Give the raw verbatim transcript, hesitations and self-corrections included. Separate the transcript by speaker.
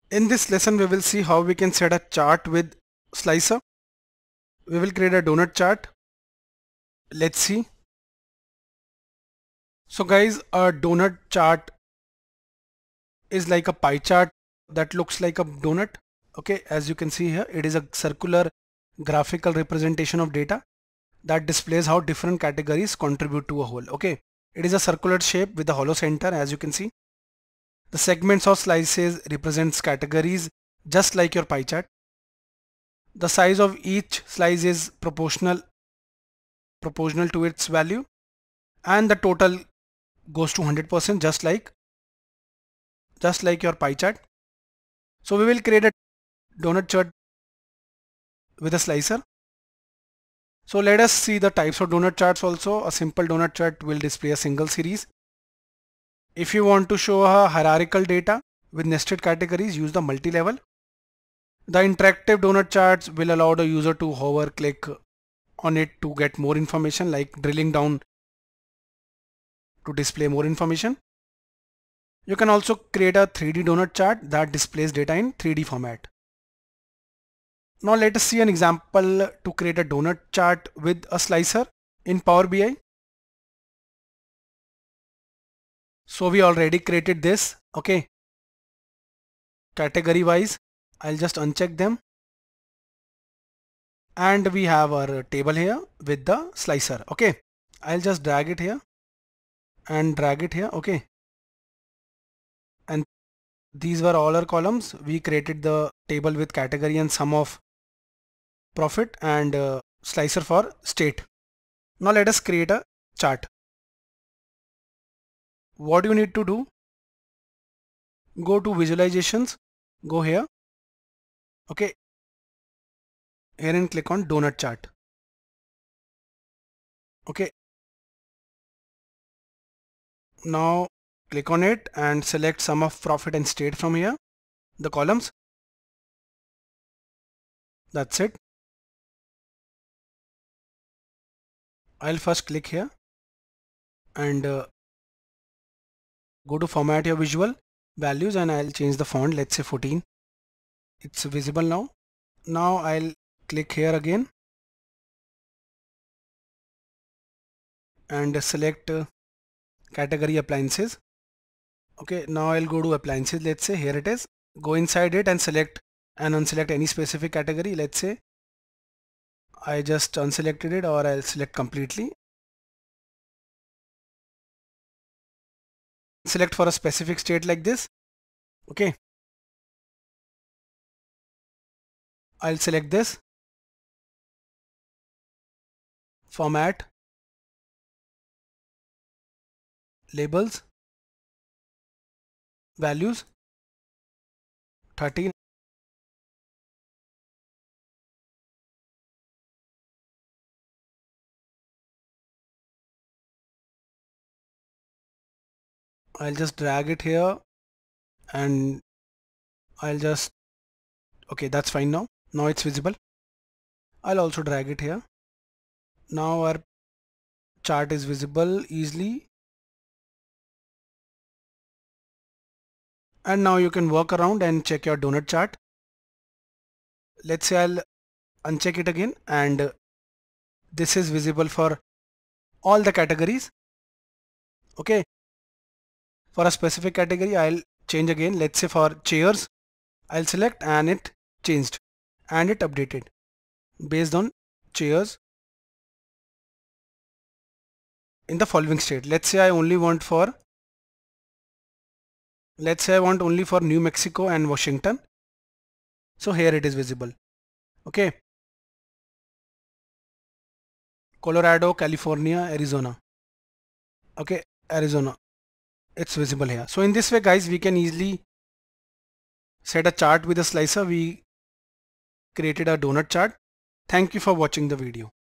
Speaker 1: In this lesson, we will see how we can set a chart with slicer. We will create a donut chart. Let's see. So guys, a donut chart is like a pie chart that looks like a donut. Okay, as you can see here, it is a circular graphical representation of data that displays how different categories contribute to a whole. Okay, it is a circular shape with a hollow center, as you can see. The segments or slices represents categories just like your pie chart. The size of each slice is proportional proportional to its value, and the total goes to one hundred percent just like just like your pie chart. So we will create a donut chart with a slicer. So let us see the types of donut charts also. A simple donut chart will display a single series. If you want to show a hierarchical data with nested categories, use the multi-level. The interactive donut charts will allow the user to hover click on it to get more information, like drilling down to display more information. You can also create a three D donut chart that displays data in three D format. Now let us see an example to create a donut chart with a slicer in Power B I. So we already created this. Okay, category wise, I'll just uncheck them, and we have our table here with the slicer. Okay, I'll just drag it here and drag it here. Okay, and these were all our columns. We created the table with category and sum of profit and uh, slicer for state. Now let us create a chart. What you need to do, go to visualizations, go here. Okay, here and click on donut chart. Okay, now click on it and select sum of profit and state from here, the columns. That's it. I'll first click here and uh, go to format your visual values, and I'll change the font, let's say fourteen. It's visible now. Now I'll click here again and select uh, category appliances. Okay, now I'll go to appliances. Let's say here it is. Go inside it and select and unselect any specific category. Let's say I just unselected it, or I'll select completely. Select for a specific state like this. Okay, I'll select this, format, labels, values, thirteen. I'll just drag it here and I'll just, okay, that's fine now. Now it's visible. I'll also drag it here. Now our chart is visible easily. And now you can work around and check your donut chart. Let's say I'll uncheck it again, and this is visible for all the categories. Okay, for a specific category I'll change again. Let's say for chairs, I'll select, and it changed and it updated based on chairs in the following state. Let's say I only want for let's say I want only for New Mexico and Washington. So here it is visible. Okay, Colorado, California, Arizona. Okay, Arizona, it's visible here. So in this way guys, we can easily set a chart with a slicer. We created a donut chart. Thank you for watching the video.